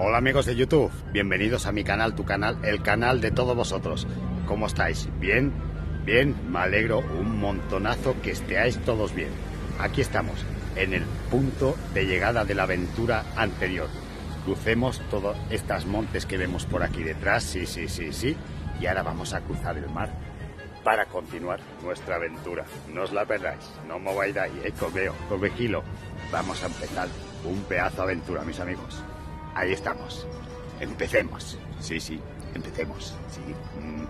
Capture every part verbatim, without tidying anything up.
Hola amigos de YouTube, bienvenidos a mi canal, tu canal, el canal de todos vosotros. ¿Cómo estáis? ¿Bien? Bien, me alegro un montonazo que estéis todos bien. Aquí estamos, en el punto de llegada de la aventura anterior. Crucemos todos estos montes que vemos por aquí detrás, sí, sí, sí, sí. Y ahora vamos a cruzar el mar para continuar nuestra aventura. No os la perdáis, no me vais de ahí, eh, que os veo, que os vigilo. Vamos a empezar un pedazo de aventura, mis amigos. Ahí estamos. Empecemos. Sí, sí, empecemos. Sí. Mm.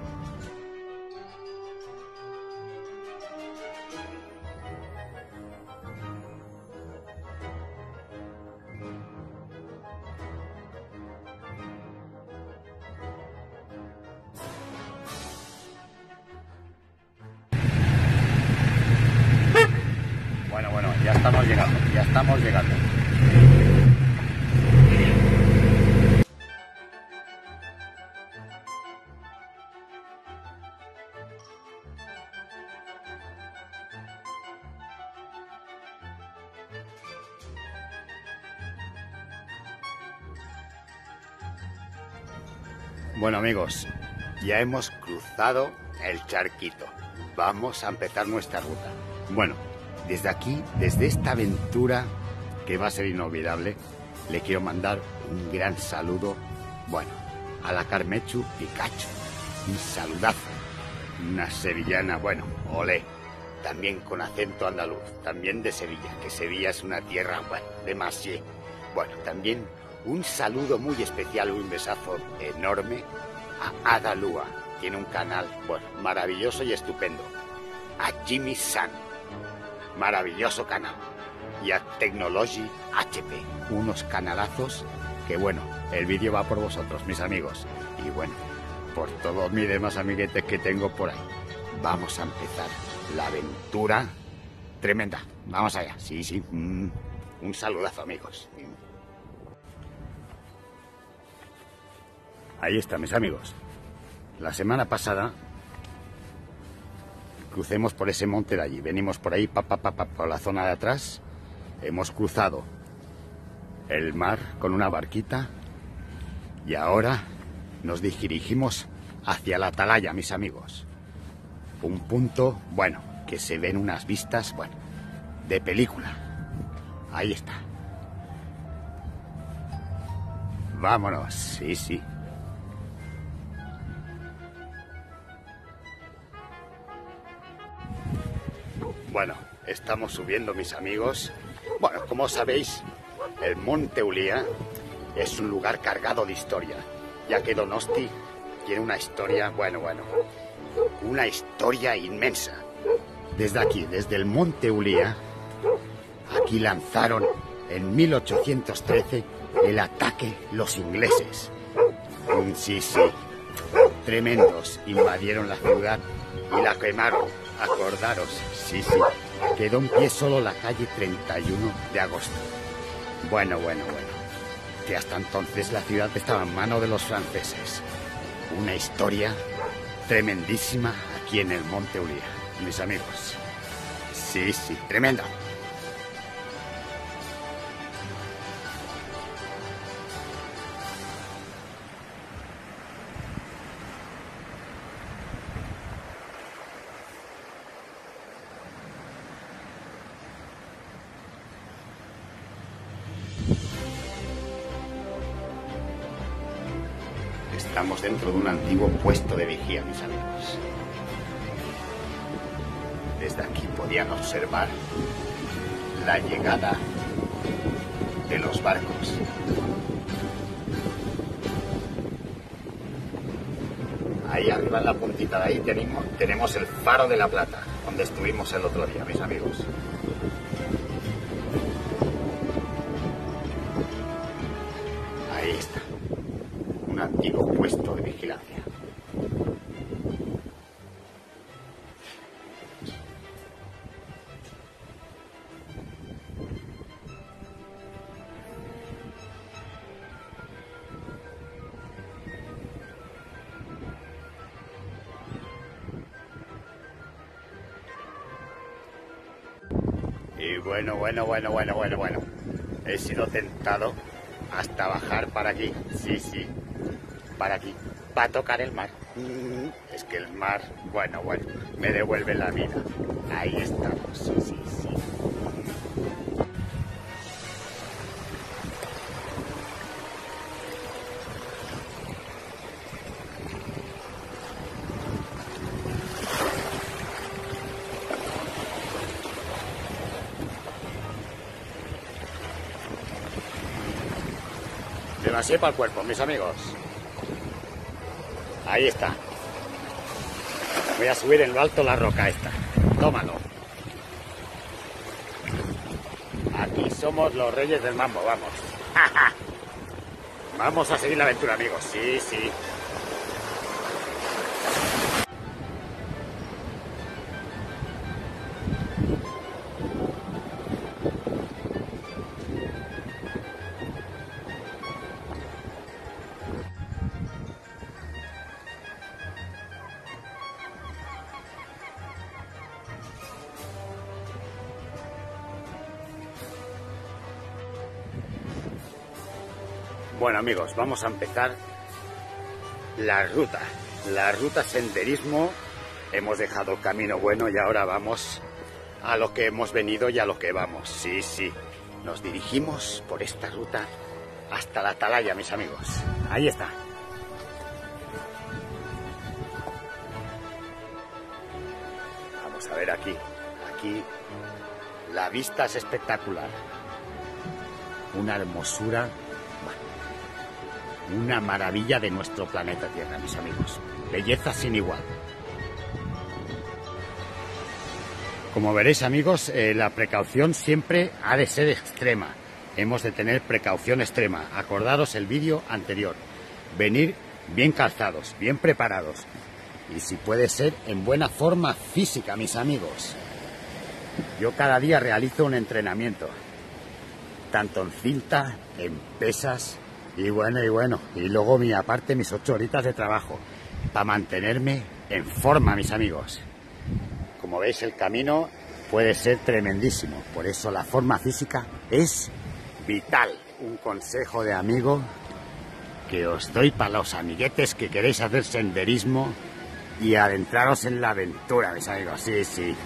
Bueno, bueno, ya estamos llegando, ya estamos llegando. Bueno amigos, ya hemos cruzado el charquito. Vamos a empezar nuestra ruta. Bueno, desde aquí, desde esta aventura que va a ser inolvidable, le quiero mandar un gran saludo, bueno, a la Carmechu Pikachu. Un saludazo. Una sevillana, bueno, olé. También con acento andaluz, también de Sevilla, que Sevilla es una tierra, bueno, de Masié. Bueno, también un saludo muy especial, un besazo enorme a Ada Lua. Tiene un canal, bueno, maravilloso y estupendo. A Jimmy San, maravilloso canal. Y a Technology H P, unos canalazos que, bueno, el vídeo va por vosotros, mis amigos. Y bueno, por todos mis demás amiguetes que tengo por ahí. Vamos a empezar la aventura tremenda. Vamos allá, sí, sí. Mm. Un saludazo, amigos. Ahí está, mis amigos. La semana pasada crucemos por ese monte de allí. Venimos por ahí, pa, pa, pa, pa, por la zona de atrás. Hemos cruzado el mar con una barquita. Y ahora nos dirigimos hacia la atalaya, mis amigos. Un punto, bueno, que se ven unas vistas, bueno, de película. Ahí está. Vámonos, sí, sí. Bueno, estamos subiendo, mis amigos. Bueno, como sabéis, el Monte Ulia es un lugar cargado de historia, ya que Donosti tiene una historia, bueno, bueno, una historia inmensa. Desde aquí, desde el Monte Ulia, aquí lanzaron en mil ochocientos trece el ataque los ingleses. Sí, sí, tremendos, invadieron la ciudad y la quemaron. Acordaros, sí, sí, quedó en pie solo la calle treinta y uno de agosto. Bueno, bueno, bueno, que hasta entonces la ciudad estaba en manos de los franceses. Una historia tremendísima aquí en el Monte Ulia, mis amigos. Sí, sí, tremendo. Estamos dentro de un antiguo puesto de vigía, mis amigos. Desde aquí podían observar la llegada de los barcos. Ahí arriba en la puntita de ahí tenemos, tenemos el Faro de la Plata, donde estuvimos el otro día, mis amigos. Ahí está. Un antiguo puesto de vigilancia. Y bueno, bueno, bueno, bueno, bueno, bueno. He sido tentado hasta bajar para aquí. Sí, sí, para aquí, para tocar el mar. Es que el mar, bueno, bueno, me devuelve la vida. Ahí estamos, sí, sí, sí. Demasiado para el cuerpo, mis amigos. Ahí está. Voy a subir en lo alto la roca esta. Tómalo. Aquí somos los reyes del mambo, vamos. Vamos a seguir la aventura, amigos. Sí, sí. Bueno, amigos, vamos a empezar la ruta, la ruta senderismo. Hemos dejado el camino bueno y ahora vamos a lo que hemos venido y a lo que vamos. Sí, sí, nos dirigimos por esta ruta hasta la atalaya, mis amigos. Ahí está. Vamos a ver aquí, aquí la vista es espectacular. Una hermosura. Una maravilla de nuestro planeta Tierra, mis amigos. Belleza sin igual. Como veréis, amigos, eh, la precaución siempre ha de ser extrema. Hemos de tener precaución extrema. Acordaros el vídeo anterior. Venir bien calzados, bien preparados. Y si puede ser, en buena forma física, mis amigos. Yo cada día realizo un entrenamiento. Tanto en cinta, en pesas... Y bueno, y bueno, y luego mi aparte mis ocho horitas de trabajo para mantenerme en forma, mis amigos. Como veis, el camino puede ser tremendísimo, por eso la forma física es vital. Un consejo de amigo que os doy para los amiguetes que queréis hacer senderismo y adentraros en la aventura, mis amigos. Sí, sí.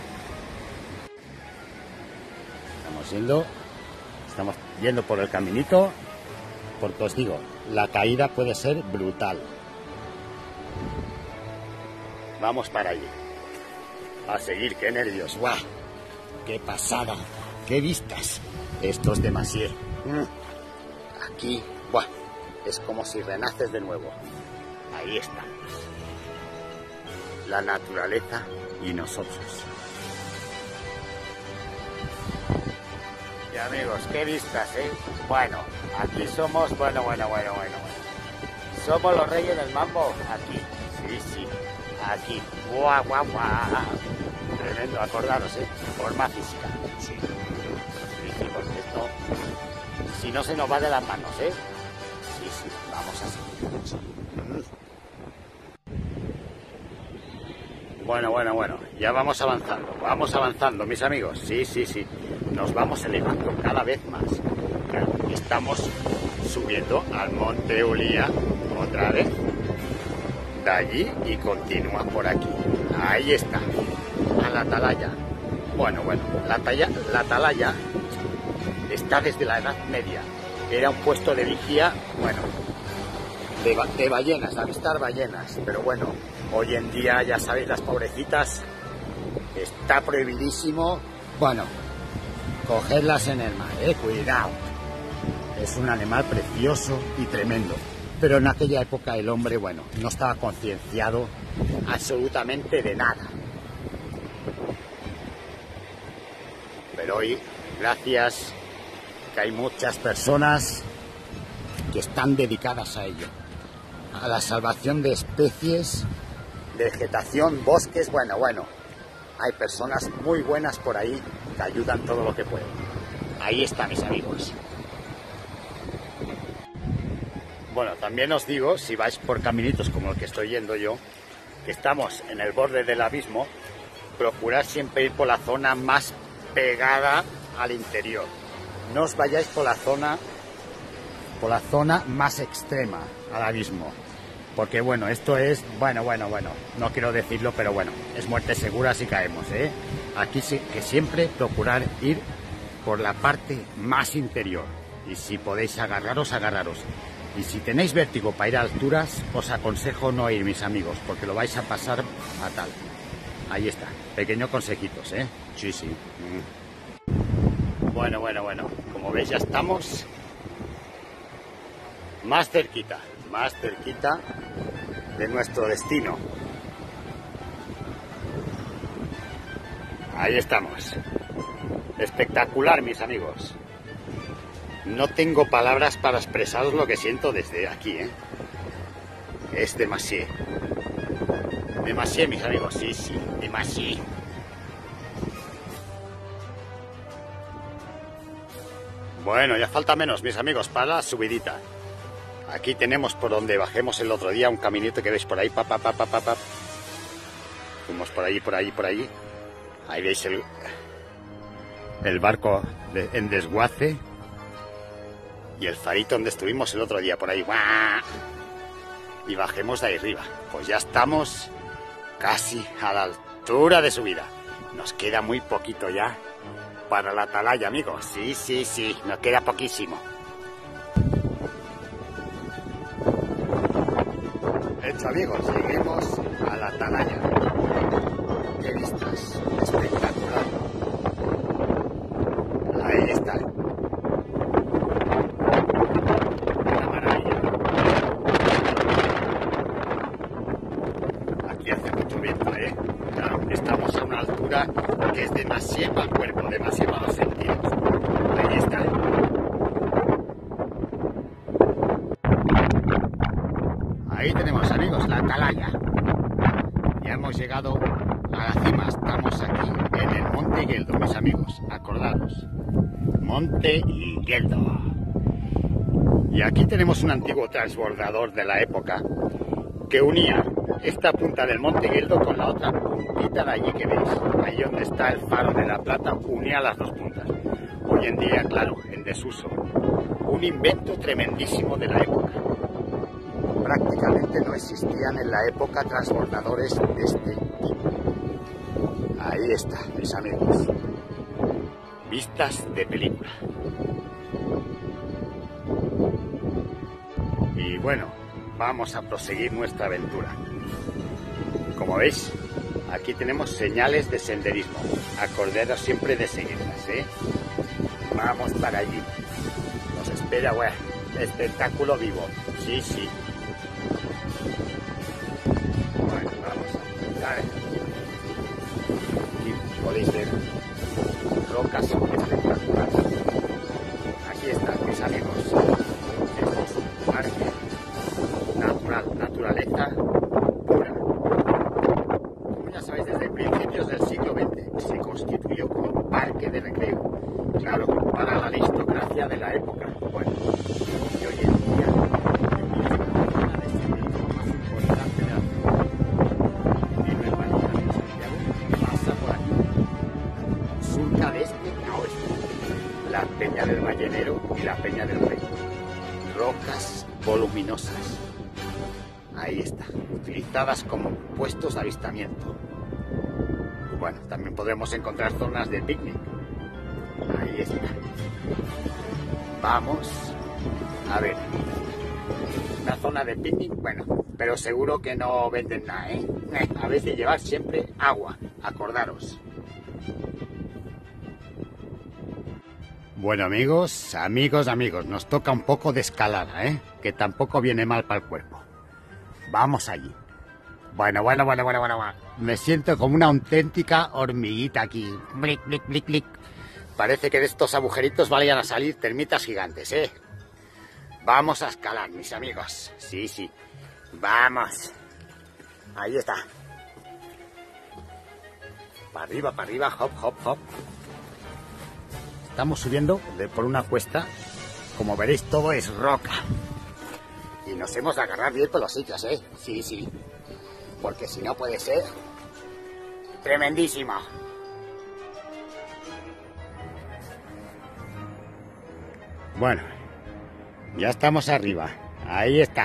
Estamos yendo, estamos yendo por el caminito. Porque os digo, la caída puede ser brutal. Vamos para allí. A seguir, qué nervios. ¡Guau! ¡Qué pasada! ¡Qué vistas! Esto es demasiado. Aquí, ¡buah! Es como si renaces de nuevo. Ahí estamos. La naturaleza y nosotros. Y amigos, qué vistas, ¿eh? Bueno, aquí somos, bueno, bueno, bueno, bueno, bueno. Somos los reyes del mambo, aquí, sí, sí, aquí. Guau, guau, guau. Tremendo, acordaros, ¿eh? Forma física, sí. Sí, sí, porque esto, si no se nos va de las manos, ¿eh? Sí, sí, vamos a seguir. Bueno, bueno, bueno, ya vamos avanzando, vamos avanzando, mis amigos. Sí, sí, sí, nos vamos elevando cada vez más. Estamos subiendo al Monte Ulía otra vez. De allí y continúa por aquí. Ahí está, a la atalaya. Bueno, bueno, la, talla, la atalaya está desde la Edad Media. Era un puesto de vigía, bueno, de, de ballenas, avistar ballenas. Pero bueno, hoy en día, ya sabéis, las pobrecitas, está prohibidísimo, bueno, cogerlas en el mar, eh, cuidado. Es un animal precioso y tremendo, pero en aquella época el hombre, bueno, no estaba concienciado absolutamente de nada. Pero hoy, gracias, que hay muchas personas que están dedicadas a ello, a la salvación de especies, vegetación, bosques, bueno, bueno, hay personas muy buenas por ahí que ayudan todo lo que pueden. Ahí está, mis amigos. Bueno, también os digo, si vais por caminitos como el que estoy yendo yo, que estamos en el borde del abismo, procurad siempre ir por la zona más pegada al interior. No os vayáis por la zona por la zona más extrema al abismo. Porque bueno, esto es, bueno, bueno, bueno, no quiero decirlo, pero bueno, es muerte segura si caemos, ¿eh? Aquí sí que siempre procurar ir por la parte más interior. Y si podéis agarraros, agarraros. Y si tenéis vértigo para ir a alturas, os aconsejo no ir, mis amigos, porque lo vais a pasar fatal. Ahí está, pequeños consejitos, ¿eh? Sí, sí. Bueno, bueno, bueno, como veis ya estamos más cerquita, más cerquita de nuestro destino. Ahí estamos. Espectacular, mis amigos. No tengo palabras para expresaros lo que siento desde aquí, ¿eh? Es demasiado. Demasiado, mis amigos, sí, sí, demasiado. Bueno, ya falta menos, mis amigos, para la subidita. Aquí tenemos por donde bajemos el otro día un caminito que veis por ahí, pa, pa, pa, pa, pa, pa. Fuimos por allí, por allí, por allí. Ahí veis el, el barco de, en desguace. Y el farito donde estuvimos el otro día, por ahí. ¡Guau! Y bajemos de ahí arriba. Pues ya estamos casi a la altura de subida. Nos queda muy poquito ya para la atalaya, amigos. Sí, sí, sí, nos queda poquísimo. Hecho, amigos, lleguemos a la atalaya. Qué vistas, espectacular. Ahí está. Una maravilla. Aquí hace mucho viento, ¿eh? Claro, estamos a una altura que es demasiado para el cuerpo, demasiado para los sentidos. Ahí está. Ahí tenemos, amigos, la atalaya. Ya hemos llegado a la cima. Estamos aquí en el Monte Gueldo, mis amigos. Acordados. Monte Gueldo. Y aquí tenemos un antiguo transbordador de la época que unía esta punta del Monte Gueldo con la otra puntita de allí que veis. Ahí donde está el faro de la Plata, unía las dos puntas. Hoy en día, claro, en desuso. Un invento tremendísimo de la época. Prácticamente no existían en la época transbordadores de este tipo. Ahí está, mis amigos. Vistas de película. Y bueno, vamos a proseguir nuestra aventura. Como veis, aquí tenemos señales de senderismo. Acordaros siempre de seguirlas, ¿eh? Vamos para allí. Nos espera, bueno, espectáculo vivo. Sí, sí. Bueno, vamos a empezar. Aquí podéis ver rocas espectaculares. Aquí están, mis amigos. Esto es un parque natural, naturaleza pura. Como ya sabéis, desde principios del siglo veinte se constituyó como un parque de recreo. Claro, para la aristocracia de la época. Bueno, y hoy en día es la zona de senderismo más importante de la ciudad. El hermano de Santiago pasa por aquí. Surca de este a oeste. La Peña del Ballenero y la Peña del Rey. Rocas voluminosas. Ahí está, utilizadas como puestos de avistamiento. Bueno, también podremos encontrar zonas de picnic. Ahí está. Vamos a ver. Una zona de picnic, bueno, pero seguro que no venden nada, ¿eh? A veces llevar siempre agua, acordaros. Bueno, amigos, amigos, amigos, nos toca un poco de escalada, ¿eh? Que tampoco viene mal para el cuerpo. Vamos allí. Bueno, bueno, bueno, bueno, bueno, bueno. Me siento como una auténtica hormiguita aquí. Blic, blic, blic, blic. Parece que de estos agujeritos vayan a salir termitas gigantes, ¿eh? Vamos a escalar, mis amigos. Sí, sí. Vamos. Ahí está. Para arriba, para arriba, hop, hop, hop. Estamos subiendo de, por una cuesta. Como veréis, todo es roca. Y nos hemos de agarrar bien con los sitios, ¿eh? Sí, sí. Porque si no puede ser tremendísimo. Bueno, Ya estamos arriba. Ahí está.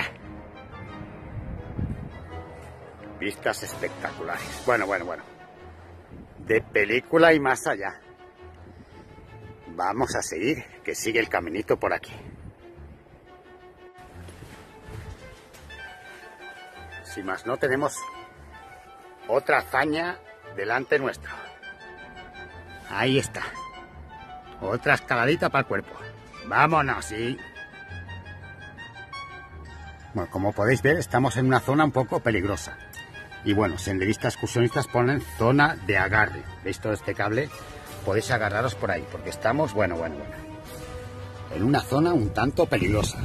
Vistas espectaculares. Bueno, bueno, bueno. De película y más allá. Vamos a seguir, que sigue el caminito por aquí. Si más no, tenemos otra hazaña delante nuestro. Ahí está. Otra escaladita para el cuerpo. Vámonos, sí. Bueno, como podéis ver, estamos en una zona un poco peligrosa. Y bueno, senderistas excursionistas ponen zona de agarre. ¿Veis todo este cable? Podéis agarraros por ahí, porque estamos, bueno, bueno, bueno, en una zona un tanto peligrosa.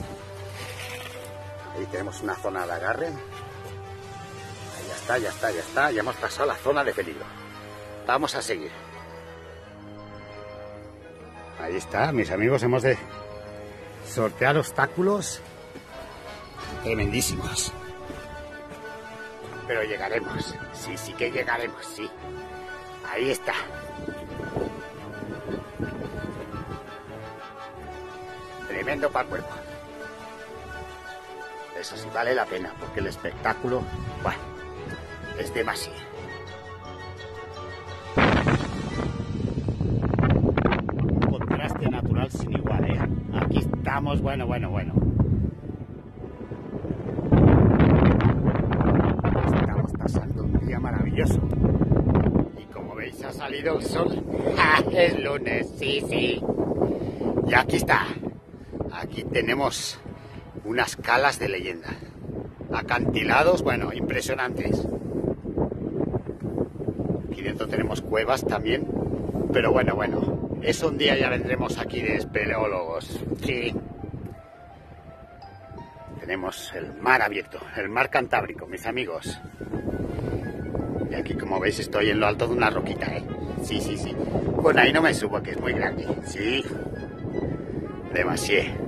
Ahí tenemos una zona de agarre. Ahí ya está, ya está, ya está. Ya hemos pasado la zona de peligro. Vamos a seguir. Ahí está, mis amigos, hemos de sortear obstáculos tremendísimos. Pero llegaremos. Sí, sí que llegaremos, sí. Ahí está. Tremendo para el cuerpo. Eso sí vale la pena, porque el espectáculo, bueno, es demasiado. Un contraste natural sin igual, ¿eh? Aquí estamos, bueno, bueno, bueno. Estamos pasando un día maravilloso. Y como veis, ha salido el sol. ¡Ah! Es lunes, sí, sí. Y aquí está. Aquí tenemos unas calas de leyenda. Acantilados, bueno, impresionantes. Aquí dentro tenemos cuevas también. Pero bueno, bueno. Eso un día ya vendremos aquí de espeleólogos. Sí. Tenemos el mar abierto, el mar Cantábrico, mis amigos. Y aquí, como veis, estoy en lo alto de una roquita, ¿eh? Sí, sí, sí. Bueno, ahí no me subo, que es muy grande. Sí. Demasiado.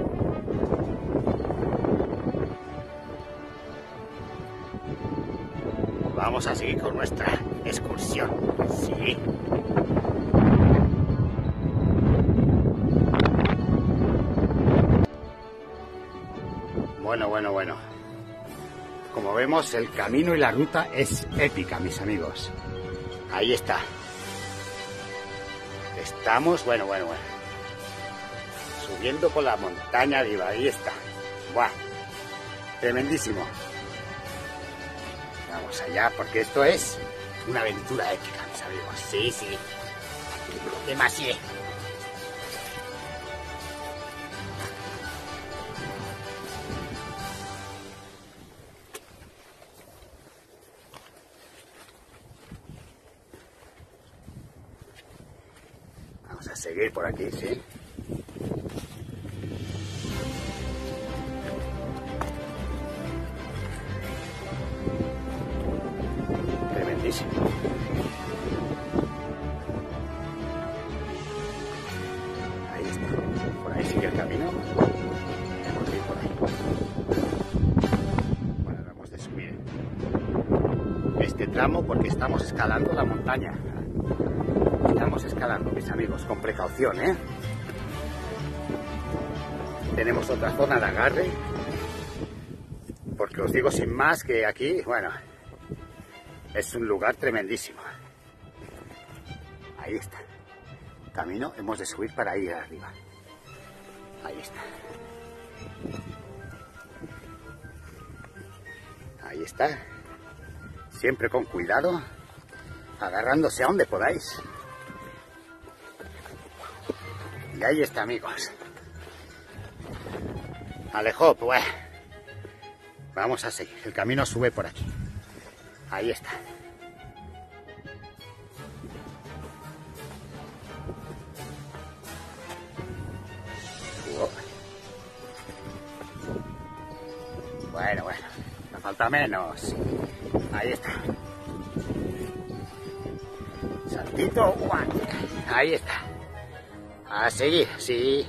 Vamos a seguir con nuestra excursión. Sí. Bueno, bueno, bueno. Como vemos, el camino y la ruta es épica, mis amigos. Ahí está. Estamos, bueno, bueno, bueno. Subiendo por la montaña arriba, ahí está. ¡Buah! Tremendísimo. Vamos allá, porque esto es una aventura épica, mis amigos. Sí, sí. Demasiado. Vamos a seguir por aquí, sí. Tremendísimo. Ahí está. Por ahí sigue el camino. Tenemos que ir por ahí. Bueno, vamos de subir este tramo porque estamos escalando la montaña. Estamos escalando, mis amigos, con precaución, ¿eh? Tenemos otra zona de agarre. Porque os digo sin más que aquí, bueno, es un lugar tremendísimo. Ahí está. Camino, hemos de subir para ir arriba. Ahí está. Ahí está. Siempre con cuidado, agarrándose a donde podáis. Y ahí está, amigos. Alejo, pues. Vamos a seguir. El camino sube por aquí. Ahí está. Bueno, bueno. Me falta menos. Ahí está. Saltito. Ahí está. A seguir, sí.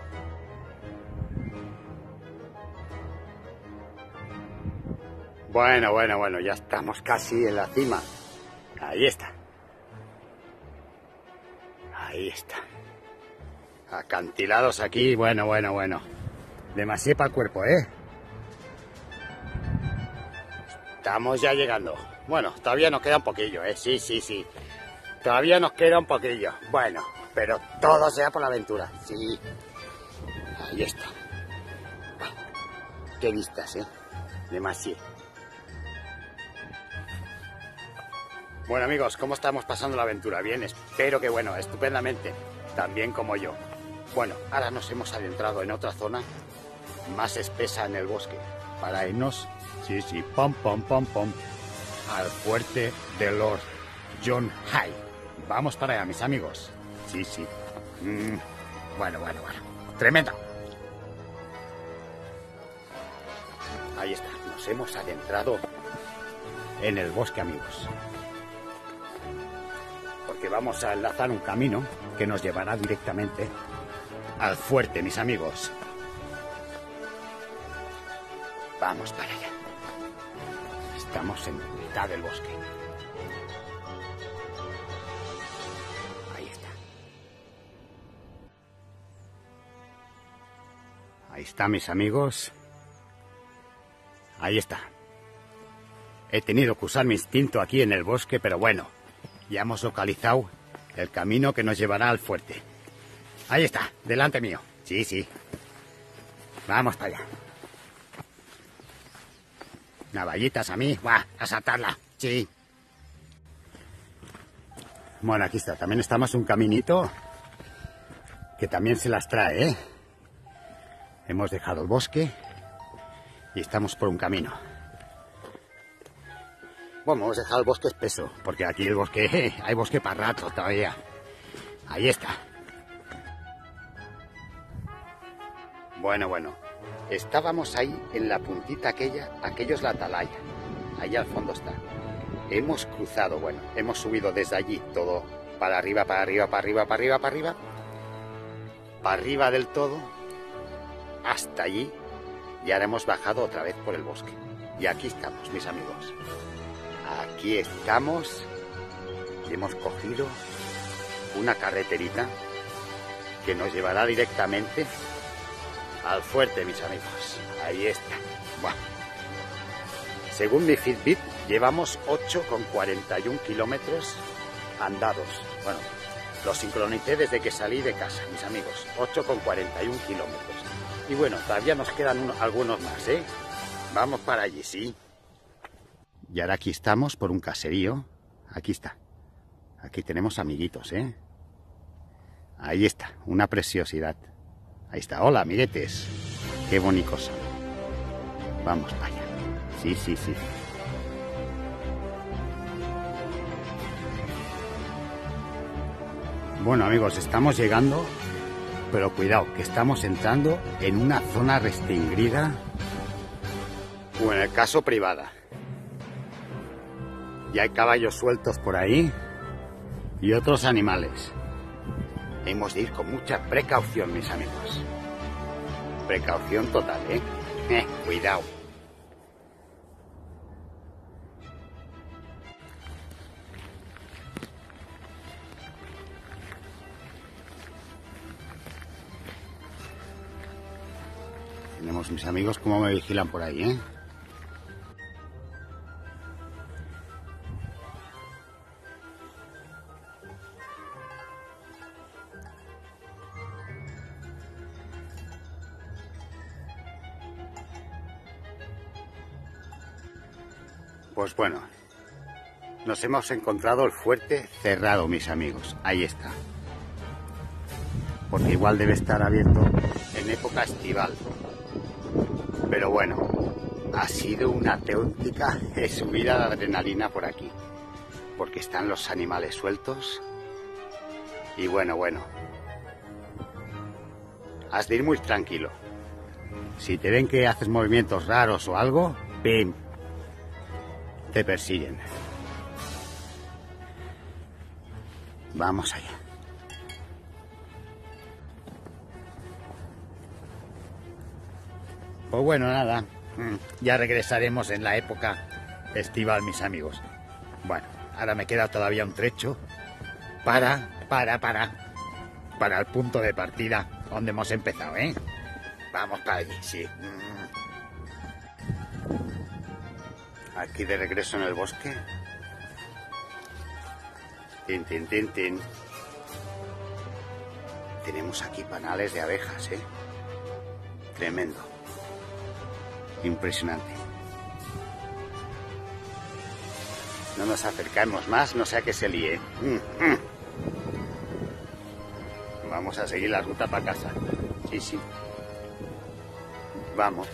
Bueno, bueno, bueno, ya estamos casi en la cima. Ahí está. Ahí está. Acantilados aquí, bueno, bueno, bueno. Demasiado para el cuerpo, ¿eh? Estamos ya llegando. Bueno, todavía nos queda un poquillo, ¿eh? Sí, sí, sí. Todavía nos queda un poquillo. Bueno, pero todo sea por la aventura. Sí. Ahí está. Qué vistas, ¿eh? Demasiado. Bueno, amigos, ¿cómo estamos pasando la aventura? Bien, espero que, bueno, estupendamente. También como yo. Bueno, ahora nos hemos adentrado en otra zona más espesa en el bosque. Para irnos, sí, sí, pom, pom, pom, pom, al fuerte de Lord John Hay. Vamos para allá, mis amigos. Sí, sí. Mm, bueno, bueno, bueno. Tremendo. Ahí está. Nos hemos adentrado en el bosque, amigos. Porque vamos a enlazar un camino que nos llevará directamente al fuerte, mis amigos. Vamos para allá. Estamos en mitad del bosque. Ahí está. Ahí está, mis amigos. Ahí está. He tenido que usar mi instinto aquí en el bosque, pero bueno, ya hemos localizado el camino que nos llevará al fuerte. Ahí está, delante mío. Sí, sí. Vamos para allá. Navallitas a mí, ¡buah! A saltarla, sí. Bueno, aquí está, también estamos un caminito que también se las trae, ¿eh? Hemos dejado el bosque y estamos por un camino. Bueno, hemos dejado el bosque espeso, porque aquí el bosque, hay bosque para rato todavía. Ahí está. Bueno, bueno. Estábamos ahí en la puntita aquella, aquello es la atalaya. Ahí al fondo está. Hemos cruzado, bueno, hemos subido desde allí todo para arriba, para arriba, para arriba, para arriba, para arriba. Para arriba del todo, hasta allí. Y ahora hemos bajado otra vez por el bosque. Y aquí estamos, mis amigos. Aquí estamos. Y hemos cogido una carreterita que nos llevará directamente al fuerte, mis amigos. Ahí está. Buah. Según mi Fitbit, llevamos ocho coma cuarenta y uno kilómetros andados. Bueno, lo sincronicé desde que salí de casa, mis amigos. ocho coma cuarenta y uno kilómetros. Y bueno, todavía nos quedan uno, algunos más, ¿eh? Vamos para allí, sí. Y ahora aquí estamos por un caserío. Aquí está. Aquí tenemos amiguitos, ¿eh? Ahí está, una preciosidad. Ahí está. Hola, amiguetes. Qué bonitos son. Vamos para allá. Sí, sí, sí. Bueno, amigos, estamos llegando, pero cuidado, que estamos entrando en una zona restringida, o en el caso privada. Y hay caballos sueltos por ahí y otros animales. Hemos de ir con mucha precaución, mis amigos. Precaución total, ¿eh? Eh, cuidado. Tenemos mis amigos cómo me vigilan por ahí, ¿eh? Pues bueno, nos hemos encontrado el fuerte cerrado, mis amigos. Ahí está. Porque igual debe estar abierto en época estival. Pero bueno, ha sido una auténtica subida de adrenalina por aquí. Porque están los animales sueltos. Y bueno, bueno. Has de ir muy tranquilo. Si te ven que haces movimientos raros o algo, ¡pim!, te persiguen. Vamos allá. Pues bueno, nada. Ya regresaremos en la época estival, mis amigos. Bueno, ahora me queda todavía un trecho para, para, para, para el punto de partida donde hemos empezado, ¿eh? vamos para allí, sí. Aquí de regreso en el bosque. Tin, tin, tin, tin. Tenemos aquí panales de abejas, ¿eh? Tremendo. Impresionante. No nos acercamos más, no sea que se líe. Mm, mm. Vamos a seguir la ruta para casa. Sí, sí. Vamos.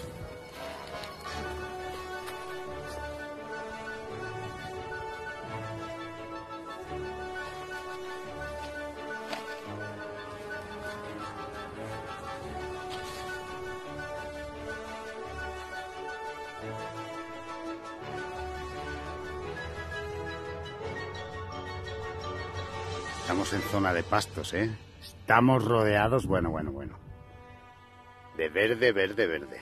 Estamos en zona de pastos, ¿eh? Estamos rodeados, bueno, bueno, bueno. De verde, verde, verde.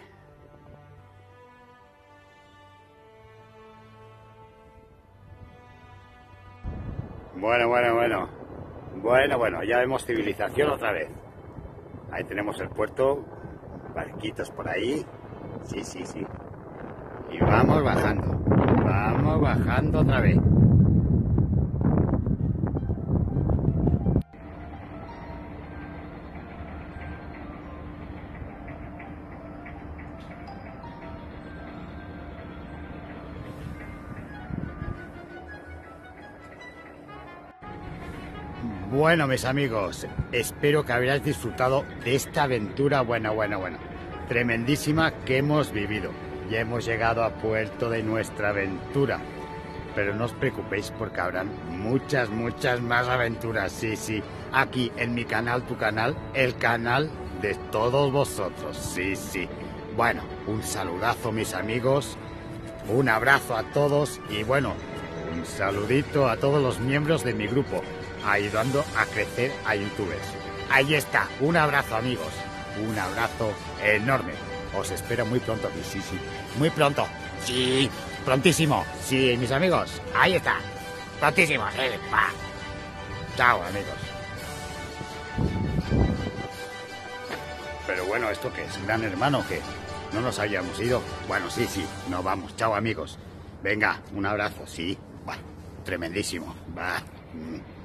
Bueno, bueno, bueno. Bueno, bueno, ya vemos civilización otra vez. Ahí tenemos el puerto. Barquitos por ahí. Sí, sí, sí. Y vamos bajando. Vamos bajando otra vez. Bueno, mis amigos, espero que hayáis disfrutado de esta aventura buena, buena, buena, tremendísima que hemos vivido. Ya hemos llegado a puerto de nuestra aventura, pero no os preocupéis porque habrán muchas, muchas más aventuras, sí, sí, aquí en mi canal, tu canal, el canal de todos vosotros, sí, sí. Bueno, un saludazo, mis amigos, un abrazo a todos y bueno, un saludito a todos los miembros de mi grupo, ayudando a crecer a youtubers. Ahí está, un abrazo, amigos, un abrazo enorme. Os espero muy pronto aquí, sí, sí, muy pronto, sí, prontísimo, sí, mis amigos, ahí está, prontísimo, sí, pa. Chao, amigos. Pero bueno, ¿esto qué es? ¿Gran hermano o qué? ¿No nos habíamos ido? Bueno, sí, sí, nos vamos, chao, amigos. Venga, un abrazo, sí, bueno, tremendísimo, va.